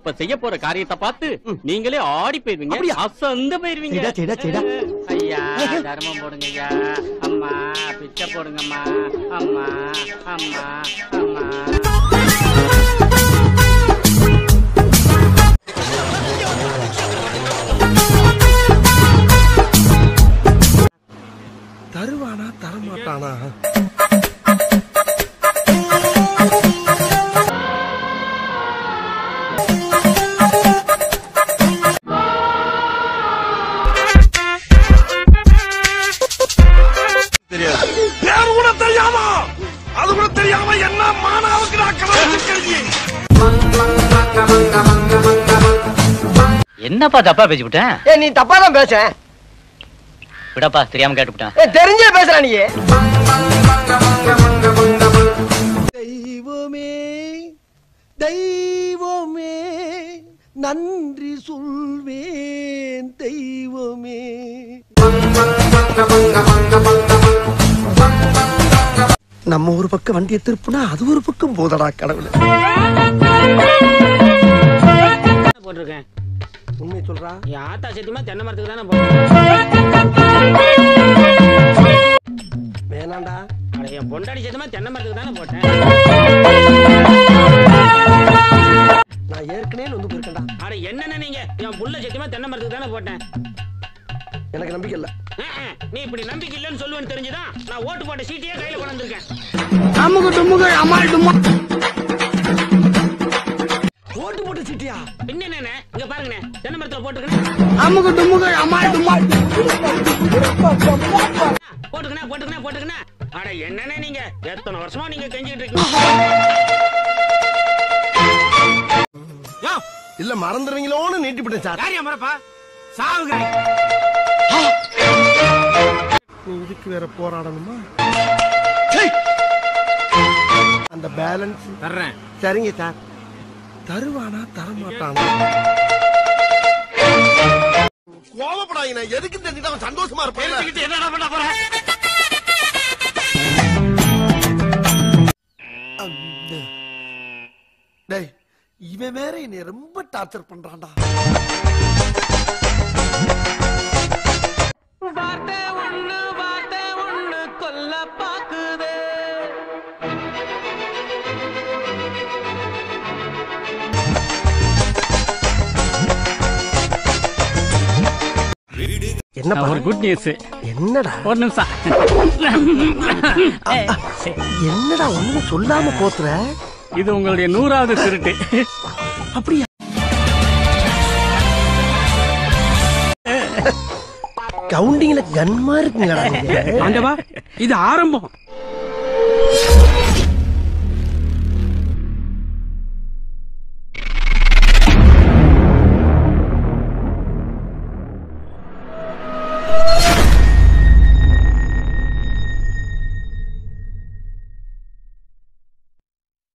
இப்ப செய்ய போற காரியத்தை பார்த்து நீங்களே ஆடி போயிருவீங்க, அசந்து போயிருவீங்க. ஐயா தர்மம் போடுங்க ஐயா. அம்மா பிச்சை போடுங்கம்மா. அம்மா அம்மா அம்மா. தருவானா தரமாட்டானா? பேரு கூட தெரியாம அது கூட தெரியாம என்ன மானாவுக்கு என்னப்பா தப்பா பேசிவிட்டேன்? நீ தப்பா தான் பேச. விடப்பா, தெரியாம கேட்டுவிட்டேன். தெரிஞ்சே பேசுற நீ. தெய்வமே தெய்வமே நன்றி சொல்வேன் தெய்வமே. நம்ம ஒரு பக்கம் வண்டியை திருப்புனா அது ஒரு பக்கம் போதடா கடவுளே. போட்டிருக்கேன். உண்மை சொல்றா? என் ஆத்தா சத்தியமா தென்னை மரத்துக்கு தானே போட்டேன். வேணாண்டா. என் பொண்டாடி சத்தியமா தென்னை மரத்துக்கு தானே போட்டேன். நான் ஏற்கனவே வந்து போயிருக்கேன்டா. அட என்னென்ன நீங்க? என் புள்ள சத்தியமா தென்னை மரத்துக்கு தானே போட்டேன். எனக்கு நம்பிக்கை இல்ல. நீ இப்படி நம்பிக்கை இல்லன்னு சொல்லுவேன்னு தெரிஞ்சுதான் நான் ஓட்டு போட்ட சீட்டையே கையில கொண்டு வந்திருக்கேன். ஓட்டு போட்டு சீட்டியா? பின்ன என்ன? இங்க பாருங்கண்ணே, தென்னை மரத்துல போட்டுக்கணும். போட்டுக்கணும். அட என்னண்ணே நீங்க? எத்தனை வருஷமா நீங்க கெஞ்சிட்டு இருக்கீங்க? இல்ல மறந்துடுவீங்களோன்னு நீட்டிவிட்டேன் சார். யாரையா மறப்பா? சாவுங்க. நீ இதுக்கு வேற போராடணுமா? அந்த பேலன்ஸ் தர்றேன். சரிங்க சார். தருவானா தரமாட்டானா? கோவப்படாதீங்க. எதுக்கு தெரிஞ்சுட்டு அவன் சந்தோஷமா இருப்பான். என்ன பண்ண போற? டேய், இவன் வேற என்னை ரொம்ப டார்ச்சர் பண்றான்டா. வார்த்தை ஒண்ணு கொல்ல பாக்குதே. என்ன ஒரு குட் நியூஸ். என்னடா? ஒரு நிமிஷம். என்னடா ஒண்ணு சொல்லாம போத்துற? இது உங்களுடைய 100வது திருட்டு. அப்படியா? கவுண்டிங்ல கன்மா இருக்குங்களா? ஆண்டவா, இது ஆரம்பம்.